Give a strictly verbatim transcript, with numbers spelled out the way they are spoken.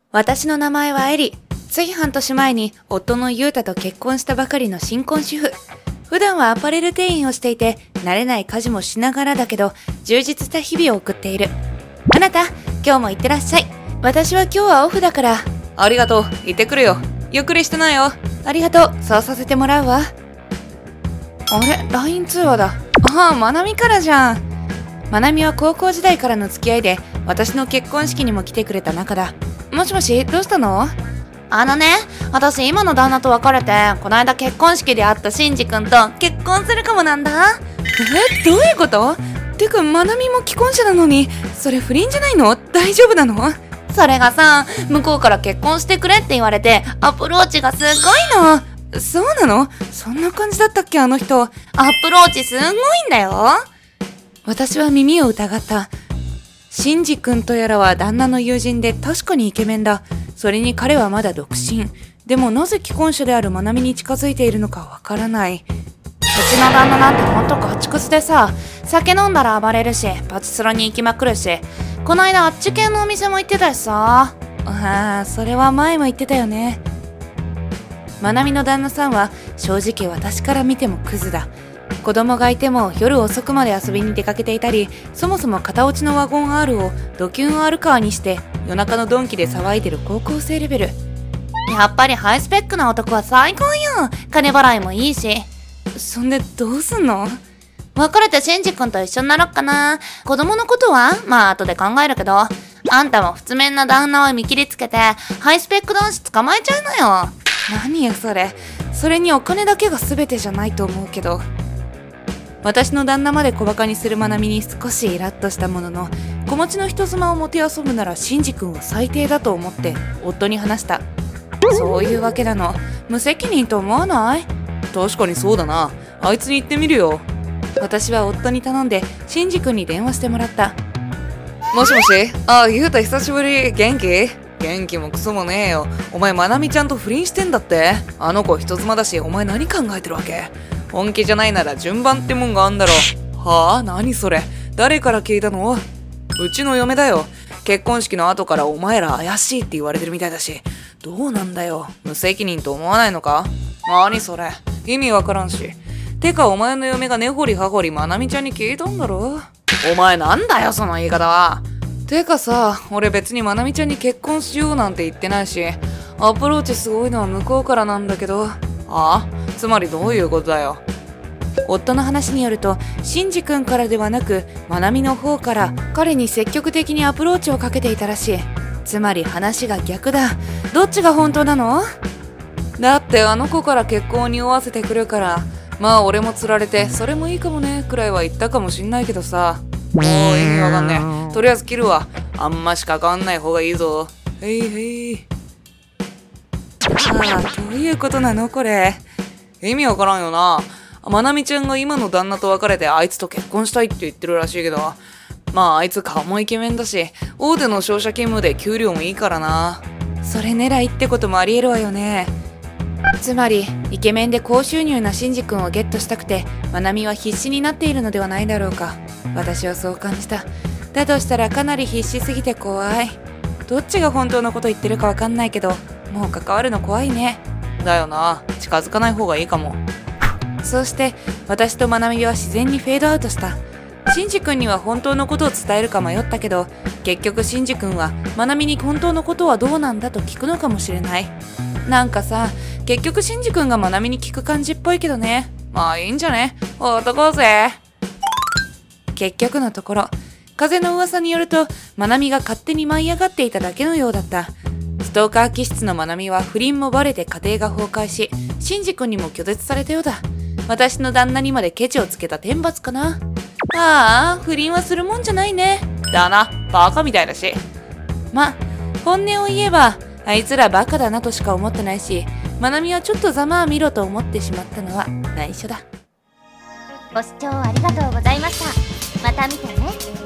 私の名前はエリ。つい半年前に夫のユウタと結婚したばかりの新婚主婦。普段はアパレル店員をしていて、慣れない家事もしながらだけど、充実した日々を送っている。あなた、今日も行ってらっしゃい。私は今日はオフだから。 ありがとう、行ってくるよ。ゆっくりしてないよ。 ありがとう、そうさせてもらうわ。あれ、ライン 通話だ。ああ、まなみからじゃん。まなみは高校時代からの付き合いで、私の結婚式にも来てくれた仲だ。もしもし、どうしたの？ あのね、私今の旦那と別れて、この間結婚式で会ったシンジ君と結婚するかもなんだ。 え、どういうこと？てか、まなみも既婚者なのに、それ不倫じゃないの？大丈夫なの？ それがさ、向こうから結婚してくれって言われて、アプローチがすごいの。 そうなの？そんな感じだったっけ、あの人。 アプローチすごいんだよ。 私は耳を疑った。シンジ君とやらは旦那の友人で確かにイケメンだ。それに彼はまだ独身。でもなぜ既婚者であるまなみに近づいているのかわからない。 うちの旦那なんてほんとガチクソでさ、酒飲んだら暴れるし、パチスロに行きまくるし、この間あっち系のお店も行ってたしさ。 ああ、それは前も言ってたよね。まなみの旦那さんは正直私から見てもクズだ。子供がいても夜遅くまで遊びに出かけていたり、そもそも片落ちのワゴン R をドキュン R カーにして夜中のドンキで騒いでる高校生レベル。 やっぱりハイスペックな男は最高よ。金払いもいいし。 そんでどうすんの？ 別れてシンジ君と一緒になろっかな。子供のことはまあ後で考えるけど、あんたも普通面な旦那を見切りつけてハイスペック男子捕まえちゃうのよ。 何よそれ。それにお金だけが全てじゃないと思うけど。私の旦那まで小馬鹿にするまなみに少しイラッとしたものの、子持ちの人妻をもてあそぶならシンジ君は最低だと思って夫に話した。そういうわけなの。無責任と思わない？ 確かにそうだな。あいつに言ってみるよ。 私は夫に頼んでシンジ君に電話してもらった。 もしもし。ああ、ゆうた久しぶり。元気？元気もクソもねえよ。お前まなみちゃんと不倫してんだって？あの子人妻だし、お前何考えてるわけ？本気じゃないなら順番ってもんがあんだろ。はあ？何それ？誰から聞いたの？うちの嫁だよ。結婚式の後からお前ら怪しいって言われてるみたいだし。どうなんだよ。無責任と思わないのか？何それ？意味わからんし。てかお前の嫁が根掘り葉掘りまなみちゃんに聞いたんだろ？お前なんだよその言い方は。てかさ、俺別にまなみちゃんに結婚しようなんて言ってないし、アプローチすごいのは向こうからなんだけど。あ？つまりどういうことだよ。 夫の話によると、シンジ君からではなくまなみの方から彼に積極的にアプローチをかけていたらしい。つまり話が逆だ。どっちが本当なの？ だってあの子から結婚を匂わせてくるから、まあ俺も釣られてそれもいいかもねくらいは言ったかもしんないけどさ。もう意味わかんねえ。とりあえず切るわ。あんまし関わんない方がいいぞ。へいへい。 ああ、どういうことなのこれ。 意味わからんよな。まなみちゃんが今の旦那と別れてあいつと結婚したいって言ってるらしいけど、まああいつ顔もイケメンだし、大手の商社勤務で給料もいいからな。 それ狙いってこともありえるわよね。つまりイケメンで高収入なシンジ君をゲットしたくてまなみは必死になっているのではないだろうか。私はそう感じた。だとしたらかなり必死すぎて怖い。どっちが本当のこと言ってるかわかんないけど、もう関わるの怖いね。 だよな。近づかない方がいいかも。 そうして私とまなみは自然にフェードアウトした。シンジ君には本当のことを伝えるか迷ったけど、結局シンジ君はまなみに本当のことはどうなんだと聞くのかもしれない。なんかさ、結局シンジ君がまなみに聞く感じっぽいけどね。 まあいいんじゃね？男ぜ。 結局のところ、風の噂によるとまなみが勝手に舞い上がっていただけのようだった。ストーカー気質のまなみは不倫もバレて家庭が崩壊し、シンジ君にも拒絶されたようだ。私の旦那にまでケチをつけた天罰かな。ああ、不倫はするもんじゃないね。 だな、バカみたいだし。 ま、本音を言えばあいつらバカだなとしか思ってないし、まなみはちょっとざまあ見ろと思ってしまったのは内緒だ。 ご視聴ありがとうございました。また見てね。